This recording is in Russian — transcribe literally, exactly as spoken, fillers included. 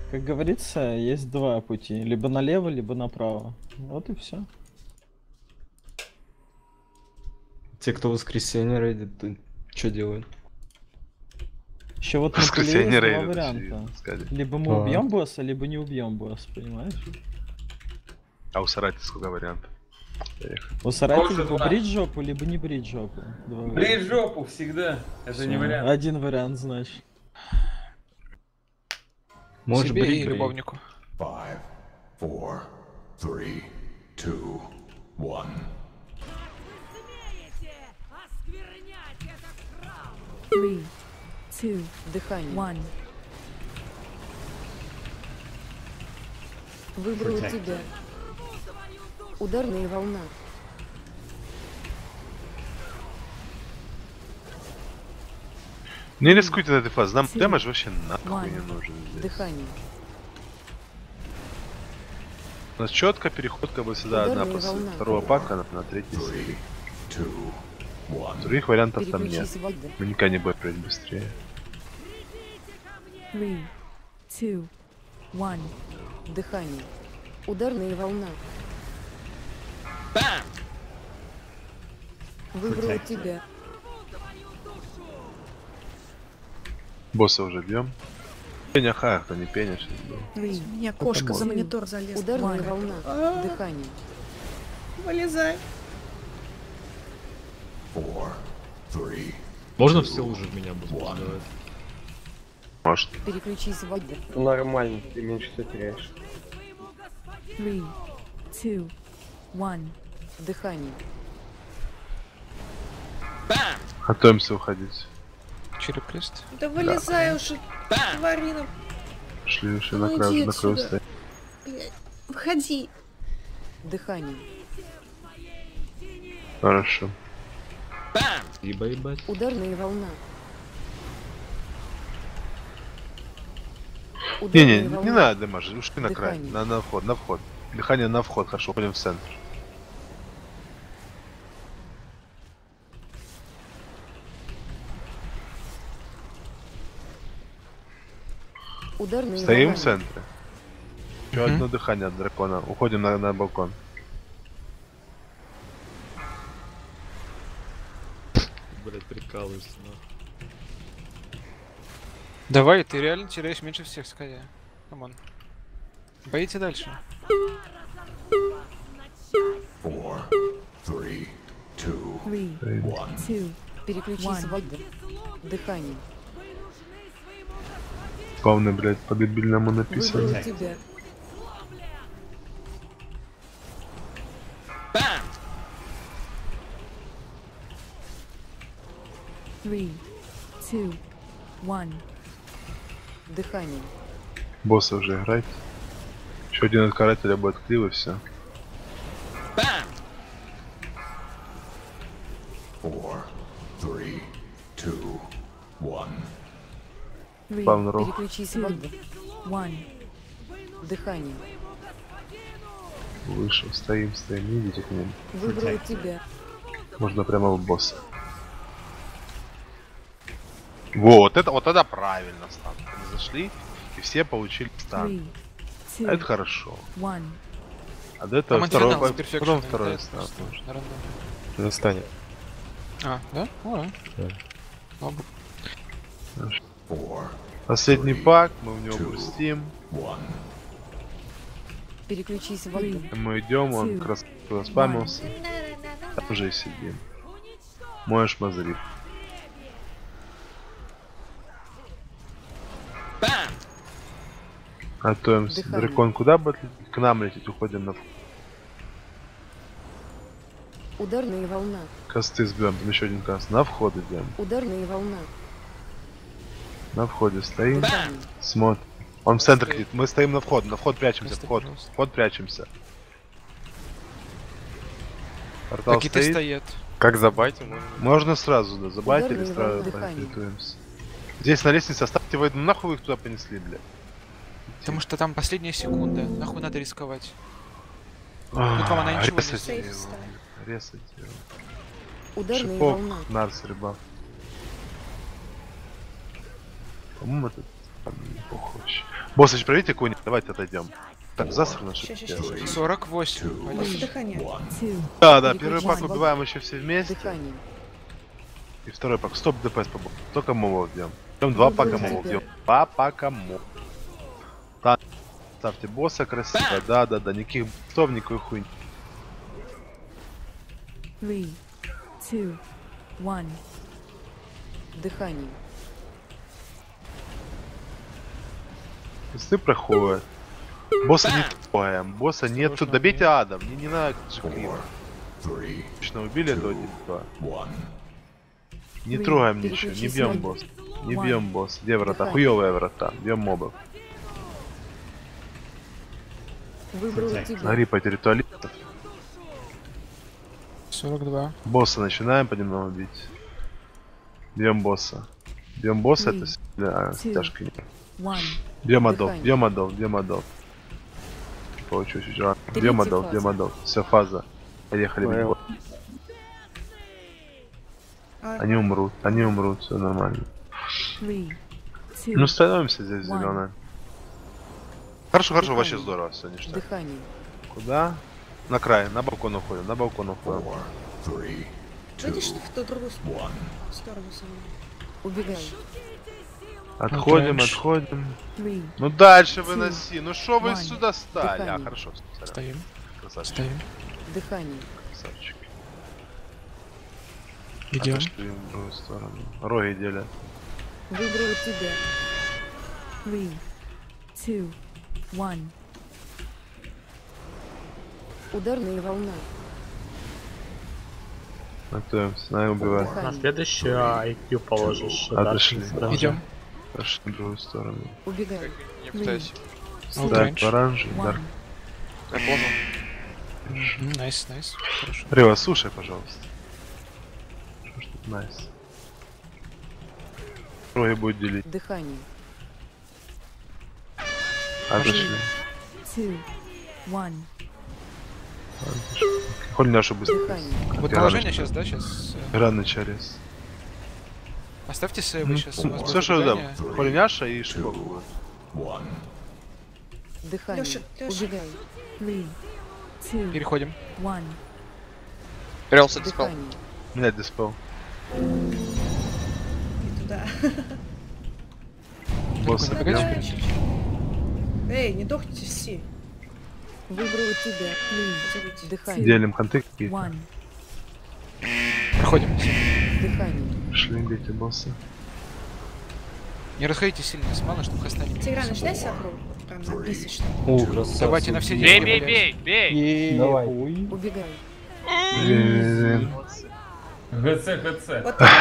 Как говорится, есть два пути. Либо налево, либо направо. Вот и все. Те, кто в воскресенье рейдит, что делают? Еще вот на пуле Воскресенье есть два рейдит, варианта. сказали. Либо мы А. убьем босса, либо не убьем босса, понимаешь? А у Сарати сколько вариантов? Поехали. У Сарати Тоже либо два. брить жопу, либо не брить жопу. Два варианта. Брить жопу всегда. Это Всё. не вариант. Один вариант, значит. Может Себе брить, и брить. любовнику. Five, four, three, two, one. Three, two, дыхание. One. Выбрал Protect. тебя. Ударная волна. Не рискуйте на этой фазе, нам Two, дэмэдж вообще нахуй one. не нужен здесь. Дыхание. У нас четко переход как бы сюда одна Ударная после волна. второго пака на, на третий серии. Two, one. Других вариантов там нет. Переключись в воду. Мы никогда не будем пройти быстрее. Three, two, one. Дыхание. Ударная волна. Выбрал Protect. тебя. Босса уже бьем. Пеня ха, кто не пеня сейчас был. Three, У меня кошка за Two. монитор залезла. Ударная Ладно. волна. А. Дыхание. Вылезай. Four, three, Можно все уже в меня будет давать? Может. Переключись в воду. Нормально, ты меньше всего теряешь. Three, two, one. Дыхание. Готовимся уходить. Череп крест. Да вылезай уже, тварина. Шли, ушли Ну на краю, иди на краю отсюда. стоять. Блядь. Выходи. Дыхание. Хорошо. Ибо ебать. Ударная волна. Не, Ударная не, волна. не надо дэмажить, ушли на край. Дыхание. На, на вход, на вход. Дыхание на вход, хорошо, уходим в центр. Ударная Стоим волна. в центре. Еще Мгм. одно дыхание от дракона. Уходим на, на балкон. Блять, прикалываешься, нахуй. Давай, ты реально теряешь меньше всех, скорее. Камон. Боите дальше. four, three, two, Three, one. two. Переключись в воду. Дыхание. Главное, блядь, по дебильному написано. Выбрал тебя. Three, two, one. Дыхание. Босса уже играть. Еще один от карателя будет клив и все. Four, three, two, one. Three. Спавн рог. Переключись в воду. One. Дыхание. Вышел, стоим, стоим, не идите к ним. Выбрал тебя. Можно прямо в босса. Вот это, вот это правильно стан. Они зашли и все получили стан. Three, А это two, хорошо. one. А до этого Там второй, антифинал с по- Perfection потом второй летает стан. просто на рандоме. Настанет. А, да? О, Да. Слава богу. Four, Последний пак, мы в него грустим. one. Переключись в воду. Мы идем, он как раз спамился. Там уже и сидим. Можешь мазрить. Готовимся. Дыхание. Дракон куда будет лететь? К нам лететь, уходим на Ударная волна. косты сбьем. Там еще один каст. На вход идем. Ударная волна. На входе стоим. Дыхание. Смотрим. Он в центр летит. Мы стоим на вход. На вход прячемся. Косты, Вход. пожалуйста. Вход прячемся. Портал Какие-то стоит. стоят. Как забайтим? можно? Можно сразу, да, забайтили, Ударные сразу волны дыхания. поинтересуемся. Здесь на лестнице оставьте войну. Нахуй вы их туда понесли, блядь. Потому что там последняя секунда. Нахуй надо рисковать. А, Тут вам она ничего не резать стоит. его, резать его. Ударная Шипок, волна. Нарс, рыба. По-моему, это там не похож. Босс, проверьте кони, давайте отойдем. Так, засрано, что Ща, ща, ща, ща. сорок восемь. После дыхания. Two. Да, да, первый пак Переключаем. убиваем еще все вместе. Дыхание. И второй пак. Стоп, ДПС побыл. Только мовов бьем. Бьем два пака мовов бьем. Два пака мов. Так, ставьте босса красиво. Да, да, да. Никаких стоп, никакой хуйни. Three. Two. One. Дыхание. Песты проходят. Босса не трогаем. Босса нету. Осторожно, Добейте нет. ада. Мне не надо джеклина. Four, three, Точно убили этого типа. one. Не Вы трогаем ничего. Не переключись бьем на- босс. Не One. бьем босс. Где врата? Дыхание. Хуёвые врата. Бьем мобов. Выбрал тебя. Гори по ритуалистов. сорок два. Босса начинаем понемногу бить. Бьем босса. Бьем босса, Three, это с- да, two, тяжко. One. Бьем адов, Дыхание. бьем адов, бьем адов. Получу чуть рано. Третья Бьем адов, фаза. бьем адов. Вся фаза. Поехали бить Понял. босса. А, Они умрут, они умрут, все нормально. Three. Two. Ну становимся здесь One. зеленая. Хорошо, хорошо, Дыхание. вообще здорово, все ништяк. Дыхание. Куда? На край, на балкон уходим, на балкон уходим. Four, three, видишь, в ту другую с- one. сторону со мной. Убегай. Отходим, дальше. отходим. Three. Ну дальше Two, выноси. Ну что вы one. сюда стали? А, Дыхание. хорошо, сорян. Стоим. Красавчик, Стоим. Дыхание. красавчик. Идем. Отошли в другую сторону. Роги делят. Выбрал тебя. Three. Two. One. Ударная волна. Готовимся, на убивать. Дыхание. следующую ай кью положишь. Отошли. Идем. Пошли в другую сторону. Убегай. Я Three. пытаюсь. Two. Так, Оранж. оранжевый, дар. One. Мгм, Найс, найс. Хорошо. Рева, слушай, пожалуйста. Что ж тут найс? Роги будет делить. Дыхание. Отошли. Two. One. Холь нашу быстро. Дыхание. Вот Я положение рано- сейчас, да, сейчас. Рано через. Оставьте сейвы сейчас. у нас Все, будет что убегание. да. Хольняша и шипок. One. Дыхание. Лёша, Лёша. Убегай. Three. Two. Переходим. One. Дыхание. Дыхание. Менять диспел. И туда. Босса Набегать бьем. вперед. Эй, не дохните все. Выбрал тебя. Three. Позовите. Дыхание. Делим конты какие-то. One. Проходим. Дыхание. Шли, бейте босса. Не расходитесь сильно с маны, чтобы остановить. Тигран, начинай сокру. Вот прям на биссе, что ли. О, красавцы. Давайте на все Бей, деньги. Бей, блядь. бей, бей! Е, Давай. ой. Убегай. Блин. ГЦ, ГЦ. Вот